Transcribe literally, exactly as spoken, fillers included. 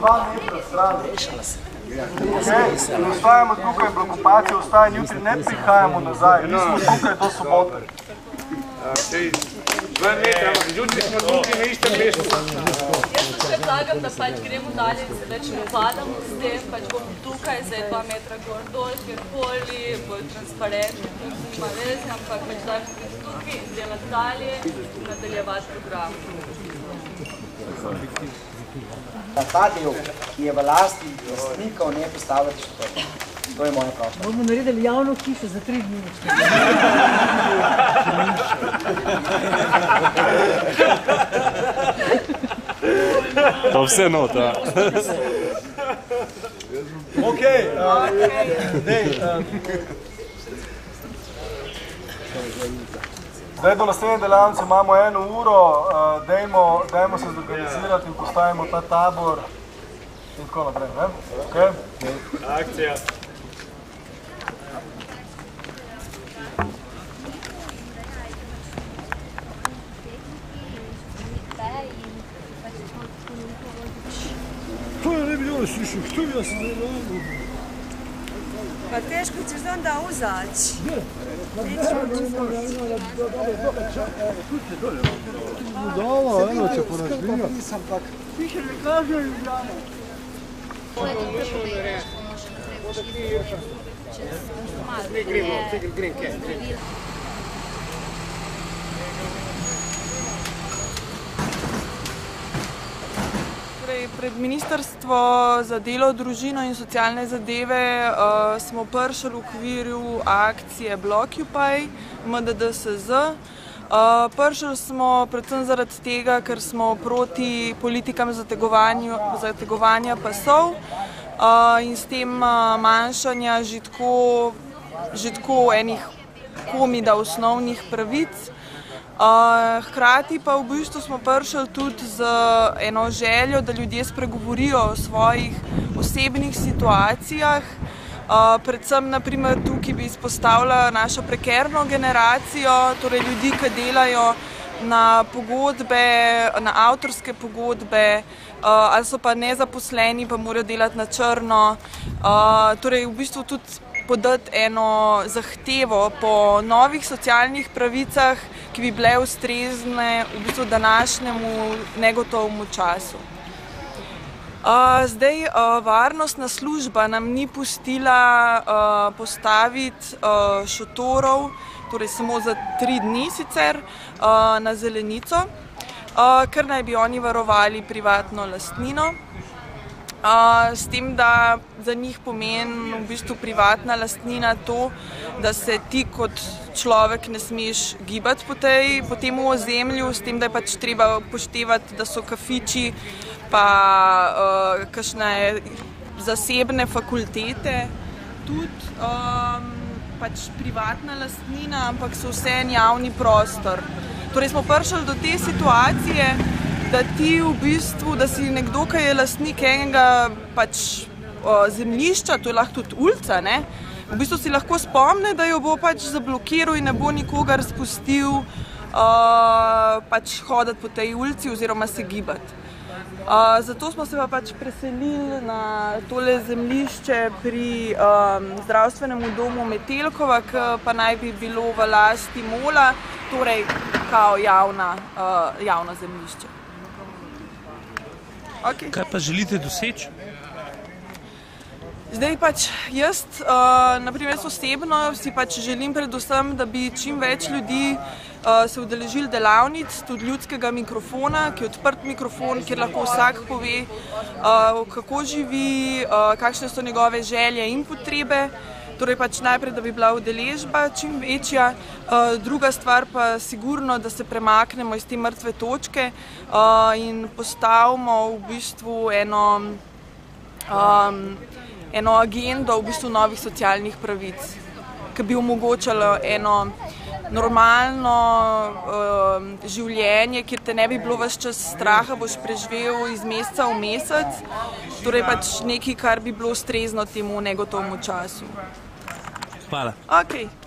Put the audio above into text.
dva metra stran. Ostajamo tukaj, blokopacija ostaja, jutri ne prihajamo nazaj, mi smo tukaj do sobote. Dva metra, ampak jutri smo tukaj na istem mestu. Jaz predlagam, da pač gremo dalje in se več ne vadamo s tem, pač bomo tukaj, zdaj dva metra gor dol, kjerkoli, bolj transparentno, tudi nima veze, ampak pač da bi tukaj delati dalje in nadaljevati program. Ta del, ki je v lasti lastnikov, ne postavljati šotor. To je moja prošnja. Bomo naredili javno hišo za tri dni. To vse nota. Ok, dej. Zdaj do naslednje delavnice imamo eno uro, dajmo se zorganizirati in postavimo ta tabor in tako naprej, ne? Ok? Akcija. To je ne bi bilo slišal, što bi jaz zdaj lahko? Pa teško ćeš onda uzaći. Budala, eno će porazbija. Piše mi kaže Ljubljana. Pred Ministrstvo za delo, družino in socialne zadeve uh, smo prišli v okviru akcije Blockupy M D D S Z. Uh, prišli smo predvsem zaradi tega, ker smo proti politikam zategovanja pasov uh, in s tem uh, manjšanja že tako, že tako enih komida osnovnih pravic. Uh, hkrati pa v bistvu smo prišli tudi z eno željo, da ljudje spregovorijo o svojih osebnih situacijah. Uh, predvsem naprimer tukaj bi izpostavila našo prekerno generacijo, torej ljudi, ki delajo na pogodbe, na avtorske pogodbe, uh, ali so pa nezaposleni, pa morajo delati na črno. Uh, torej v bistvu tudi podati eno zahtevo po novih socialnih pravicah, ki bi bile ustrezne v bistvu današnjemu negotovemu času. Uh, zdaj, uh, varnostna služba nam ni pustila uh, postaviti uh, šotorov, torej samo za tri dni sicer, uh, na zelenico, uh, ker naj bi oni varovali privatno lastnino. Uh, s tem, da za njih pomeni v bistvu privatna lastnina to, da se ti kot človek ne smeš gibati po, tej, po tem ozemlju, s tem, da je pač treba upoštevati, da so kafiči pa uh, kakšne zasebne fakultete tudi um, pač privatna lastnina, ampak so vse en javni prostor. Torej smo prišli do te situacije, da ti v bistvu, da si nekdo, ki je lastnik enega pač o, zemljišča, to je lahko tudi ulica, ne? V bistvu si lahko spomne, da jo bo pač zablokiral in ne bo nikogar spustil o, pač hoditi po tej ulici oziroma se gibati. Uh, zato smo se pa pač preselili na tole zemljišče pri um, zdravstvenemu domu Metelkova, ki pa naj bi bilo v lasti Mola, torej kao javna, uh, javno zemljišče. Okay. Kaj pa želite doseči? Zdaj pač jaz, uh, naprimer osebno, si pač želim predvsem, da bi čim več ljudi uh, se udeležili delavnic, tudi ljudskega mikrofona, ki je odprt mikrofon, kjer lahko vsak pove, uh, kako živi, uh, kakšne so njegove želje in potrebe. Torej pač najprej, da bi bila udeležba čim večja, uh, druga stvar pa sigurno, da se premaknemo iz te mrtve točke uh, in postavimo v bistvu eno um, eno agendo v bistvu novih socialnih pravic, ki bi omogočalo eno normalno uh, življenje, kjer te ne bi bilo ves čas straha, boš preživel iz meseca v mesec, torej pač nekaj, kar bi bilo ustrezno temu negotovemu času. Hvala. Okay.